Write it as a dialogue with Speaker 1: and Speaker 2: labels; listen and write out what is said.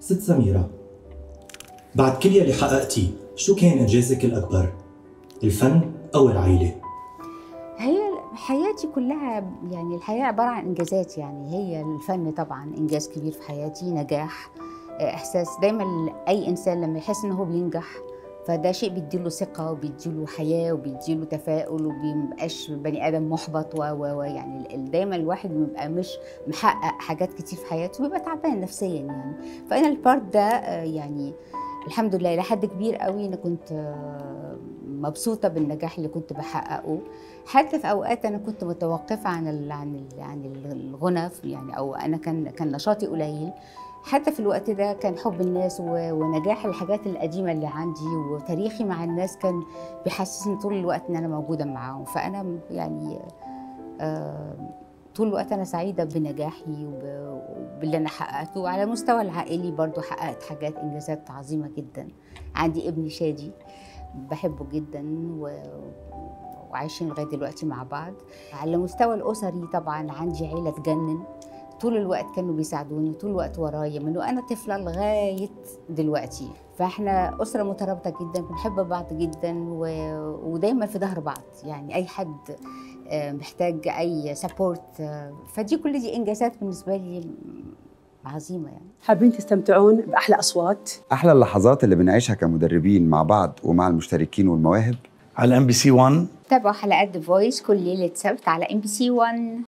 Speaker 1: ست سميرة، بعد كل يلي حققتيه، شو كان إنجازك الأكبر؟ الفن أو العائلة؟
Speaker 2: هي حياتي كلها، يعني الحياة عبارة عن إنجازات. يعني هي الفن طبعا إنجاز كبير في حياتي، نجاح، إحساس. دايما أي إنسان لما يحس إنه هو بينجح فده شيء بيديله ثقة وبيديله حياة وبيديله تفاؤل، ومبيبقاش بني آدم محبط يعني دايما الواحد بيبقى مش محقق حاجات كتير في حياته بيبقى تعبان نفسيا يعني. فأنا البارت ده يعني الحمد لله لحد كبير قوي أنا كنت مبسوطة بالنجاح اللي كنت بحققه. حتى في أوقات أنا كنت متوقفة عن الغنى، يعني أو أنا كان نشاطي قليل. حتى في الوقت ده كان حب الناس ونجاح الحاجات القديمة اللي عندي وتاريخي مع الناس كان بيحسسني طول الوقت إن أنا موجودة معاهم. فأنا يعني طول الوقت أنا سعيدة بنجاحي وباللي أنا حققته. وعلى المستوى العائلي برضو حققت حاجات إنجازات عظيمة جدا. عندي ابني شادي بحبه جدا وعايشين لغاية دلوقتي مع بعض. على المستوى الأسري طبعا عندي عيلة تجنن، طول الوقت كانوا بيساعدوني، طول الوقت ورايا من وأنا طفلة لغاية دلوقتي. فاحنا أسرة مترابطة جدا، بنحب بعض جدا ودايما في ظهر بعض. يعني أي حد محتاج أي سبورت، فدي كل دي إنجازات بالنسبة لي عظيمة. يعني
Speaker 3: حابين تستمتعون بأحلى أصوات،
Speaker 4: أحلى اللحظات اللي بنعيشها كمدربين مع بعض ومع المشتركين والمواهب
Speaker 5: على MBC 1.
Speaker 2: تابعوا حلقات The Voice كل ليلة سبت على MBC 1.